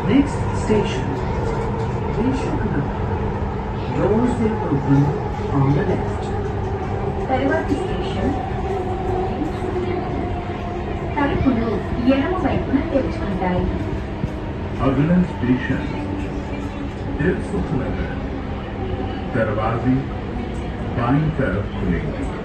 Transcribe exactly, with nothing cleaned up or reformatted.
Next station, Vishakhapatnam. Doors will open on the left. తరువాతి station తలుపులు ఎడమ వైపున తెరుచుకుంటాయి. अगला स्टेशन तिरसुख नगर, दरवाजे बाईं तरफ खुलेंगे.